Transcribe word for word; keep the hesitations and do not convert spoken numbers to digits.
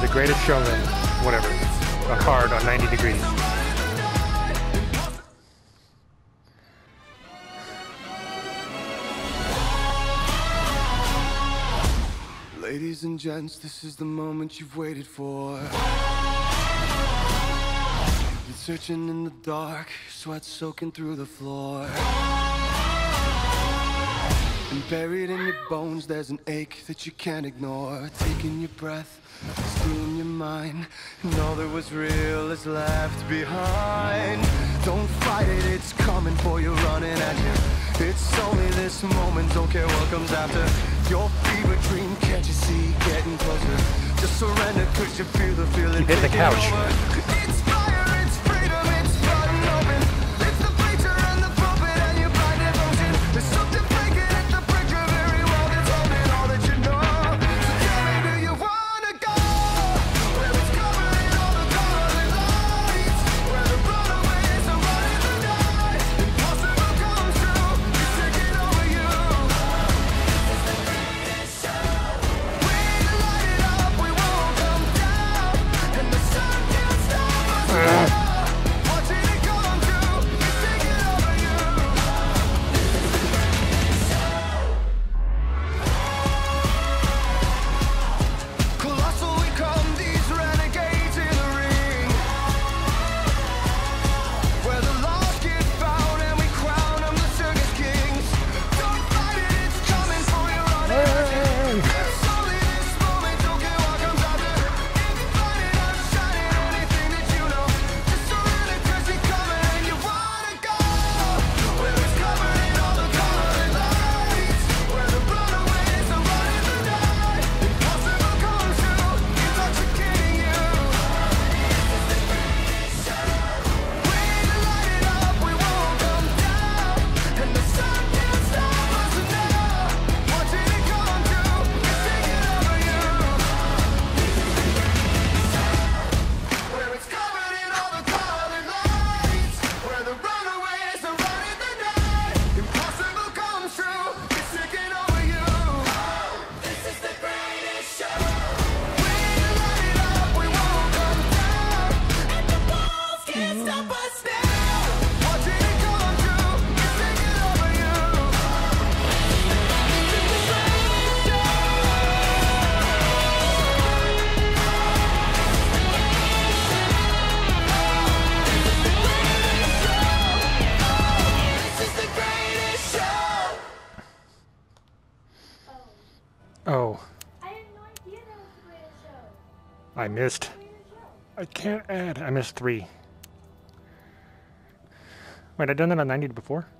Greatest Showman, whatever, a card on ninety degrees. Ladies and gents, this is the moment you've waited for. You're searching in the dark, sweat soaking through the floor. And buried in your bones, there's an ache that you can't ignore. Taking your breath, stealing your mind, and all that was real is left behind. Don't fight it, it's coming for you, running at you. It's only this moment, don't care what comes after. Your fever dream, can't you see, getting closer. Just surrender, cause you feel the feeling. You hit the couch. It's fire, it's freedom, it's flooding open. It's the preacher and the pulpit and your blind devotion. There's something breaking at the brink of every wall that's holding all that you know. So tell me, do you wanna go where it's covering all the colored lights, where the runaways are running the night? Impossible comes true, it's taking over you. We light it up, we won't come down, and the sun can't stop us now. Watching it come true, it's taking over you. Colossal we come, these renegades in the ring, where the lost get found and we crown them the circus kings. Don't fight it, it's coming for you, run it. It's only this moment, don't care what comes after. If you find it outshining anything that you know, just surrender, cause it's coming and you wanna go where it's covering all the colored lights, where the runaways are running the night. Impossible comes true, intoxicating you. We light it up, we won't come down, and the sun can't stop us now. Watching it come true, it's taking over you. Where it's covered in all the colored lights, where the runaways are running the night. Impossible comes true, it's taking over you. This is the greatest show. We light it up, we won't come down, and the walls can't stop us now. Watching it come true, it's taking over you. This is the greatest show. This is the greatest show. Oh, I had no idea that was the greatest show. I missed. Greatest show. I can't add. I missed three. Wait, I done that on ninety before?